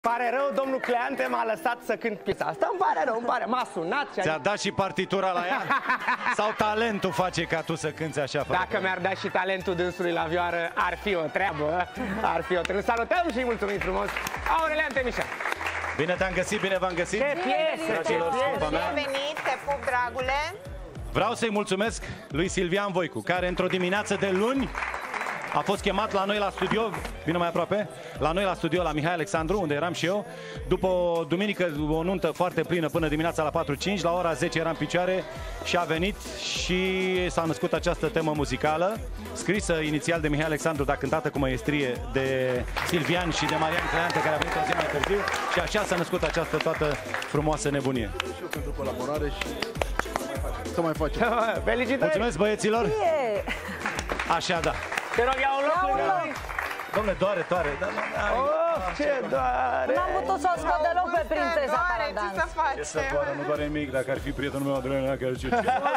Pare rău, domnul Cleante m-a lăsat să cânt piesa asta. Îmi pare rău, m-a sunat și ți-a dat și partitura la ea? Sau talentul face ca tu să cânti așa? Dacă mi-ar da și talentul dânsului la vioară, ar fi o treabă. Ar fi o treabă. Salutăm și mulțumim frumos Aurelian Temișan. Bine te-am găsit, bine v-am găsit. Ce piesă, Bine venit, te pup, dragule. Vreau să-i mulțumesc lui Silvian Voicu, care într-o dimineață de luni a fost chemat la noi la studio, vine mai aproape, la noi la studio, la Mihai Alexandru, unde eram și eu. După o duminică, o nuntă foarte plină până dimineața la 4-5, la ora 10 eram în picioare și a venit și s-a născut această temă muzicală, scrisă inițial de Mihai Alexandru, dar cântată cu măiestrie de Silvian și de Marian Cleante, care a venit o zi mai târziu, și așa s-a născut această toată frumoasă nebunie. Și eu pentru colaborare și să mai facem. Felicitări! Mulțumesc, băieților! Așa, da. Te rog, iau un loc lângă noi. Dom'le, doare. Ce doare! N-am putut să o scot deloc pe prințesa Paradans. Ce să faci? Ce să doare, nu doare nimic. Dacă ar fi prietenul meu, Adriana, care zice...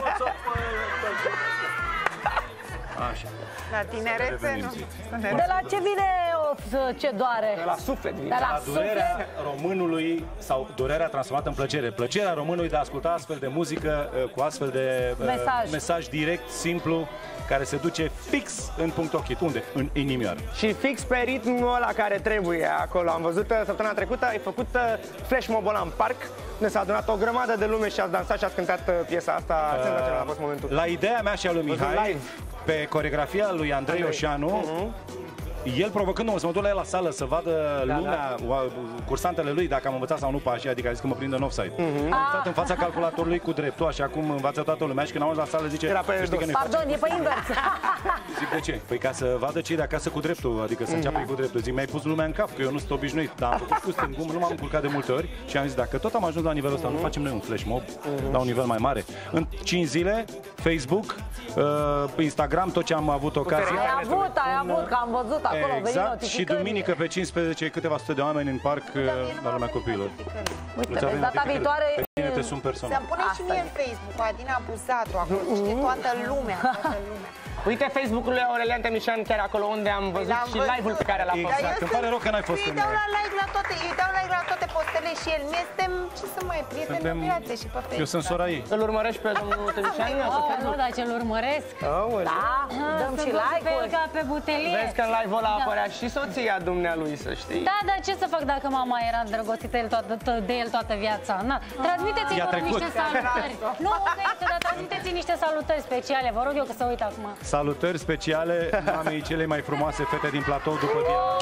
Așa. La tinerețe, nu? De la ce vine ce doare? De la suflet. De la Durerea românului, sau durerea transformată în plăcere. Plăcerea românului de a asculta astfel de muzică, cu astfel de mesaj direct, simplu, care se duce fix în punct ochit. Unde? În inimioară. Și fix pe ritmul ăla care trebuie acolo. Am văzut săptămâna trecută, ai făcut flash mob ăla în parc, ne s-a adunat o grămadă de lume și ați dansat și ați cântat piesa asta. Senzațional a fost momentul. La ideea mea și a lui Mihai, pe coreografia lui Andrei Oșanu, el provocându-mă să mă duc la el la sală să vadă lumea, cursantele lui, dacă am învățat sau nu pașii, adică a zis că mă prind în offside. Am învățat în fața calculatorului cu dreptul, așa cum învață toată lumea, și când am ajuns la sală zice... Pardon, e pe invers. Zic, de ce? Păi ca să vadă cei de acasă cu dreptul, adică să înceapă cu dreptul. Zic, mi-ai pus lumea în cap, că eu nu sunt obișnuit, dar am făcut cu stângul, nu m-am încurcat de multe ori și am zis, dacă tot am ajuns la nivelul ăsta, nu facem noi un flash mob la un nivel mai mare. În 5 zile, Facebook, Instagram, tot ce am avut ocazia. Ai avut, că am văzut acolo, exact, și duminică pe 15 câteva sute de oameni în parc la lumea copiilor. Uite, data viitoare... Pe tine te sun personal. Să-mi pune și mie în Facebook, Adina Buzatu, acolo știe toată lumea, Uite Facebook-ul lui Aurelian Temișan, chiar acolo unde am văzut și live-ul pe care l-a făcut. Exact, îmi pare rău că n-ai fost îi dau like la toate postele și el. Mie suntem, ce să mai, prieteni de viață și pe Facebook. Eu sunt sora ei. Îl urmărești pe domnul Temișan? Nu, dar ce-l urmăresc. Da, dăm și like-uri. Ca pe butelie. Vezi că în live-ul ăla apărea și soția dumnealui, să știi. Da, dar ce să fac dacă mama era îndrăgostită de el toată viața? Na, transmiteți-i niște salutări. Nu, dar transmiteți-i niște salutări speciale. Vă rog eu că să uit acum. Salutări speciale mamei celei mai frumoase fete din platou după Diana.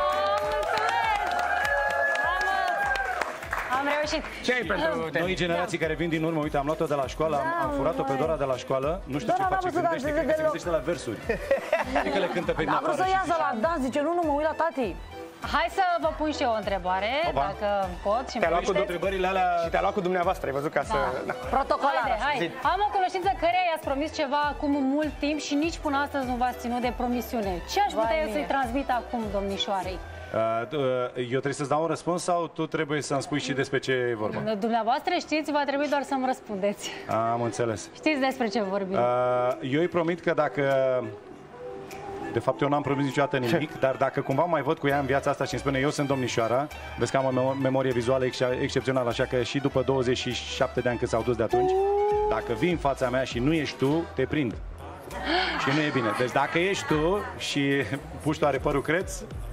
Am reușit. Ce-i pentru tine? Noi generații care vin din urmă, uite, am luat-o de la școală, am furat-o pe Dora de la școală, nu știu ce face, gândește la versuri. Știi că le cântă pe din afară. Am vrut să iasă la dans, zice, nu, mă uit la tati. Hai să vă pun și eu o întrebare, dacă pot. Te-a luat cu întrebările alea și te-a luat cu dumneavoastră, ai văzut, ca să... Protocolar. Hai. Am o cunoștință căreia i-ați promis ceva acum mult timp și nici până astăzi nu v-ați ținut de promisiune. Ce aș putea eu să-i transmit acum, domnișoarei? Eu trebuie să-ți dau un răspuns sau tu trebuie să-mi spui și despre ce e vorba? Dumneavoastră știți, va trebui doar să-mi răspundeți. Am înțeles. Știți despre ce vorbim. Eu îi promit că dacă... De fapt, eu n-am promis niciodată nimic, dar dacă cumva mai văd cu ea în viața asta și îmi spune eu sunt domnișoara, vezi că am o memorie vizuală excepțională, așa că și după 27 de ani cât s-au dus de atunci, dacă vii în fața mea și nu ești tu, te prind. Și nu e bine. Deci dacă ești tu și puștul are părul creț...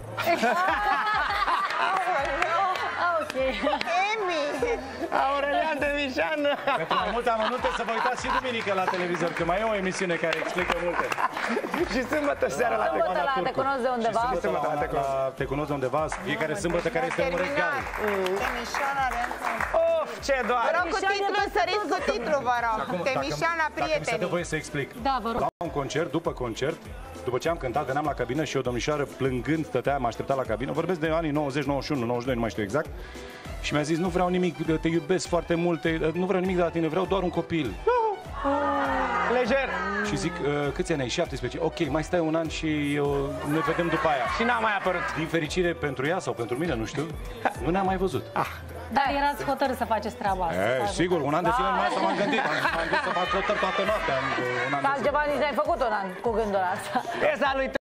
Aurelian Temișan! Pentru mai multe amănunte să vă uitați și duminică la televizor, că mai e o emisiune care explică multe. Și sâmbătă seara la Te cunosc de undeva. Și sâmbătă la Te cunosc de undeva, fiecare sâmbătă care este un regal. Temișan are... Of, ce doare! Vă rog cu titlu, săriți cu titlu, vă rog. Temișan la prietenii. Dacă mi se dă voie să explic. Da, vă rog. La un concert, după ce am cântat, veneam la cabină și o domnișoară plângând stătea, m-a așteptat la cabină. Vorbesc de anii 90, 91, 92, nu mai știu exact. Și mi-a zis, nu vreau nimic, te iubesc foarte mult, nu vreau nimic de la tine, vreau doar un copil. Lejer. Și zic, câți ani ai? 17. Ok, mai stai un an și ne vedem după aia. Și n-a mai apărut. Din fericire pentru ea sau pentru mine, nu știu, nu ne-am mai văzut. Dar erați hotărât să faceți treaba asta. Sigur, un an de zile numai asta m-am gândit. M-am gândit să fac flotări toată noaptea. Altceva nici n-ai făcut un an cu gândul ăsta. Piesa lui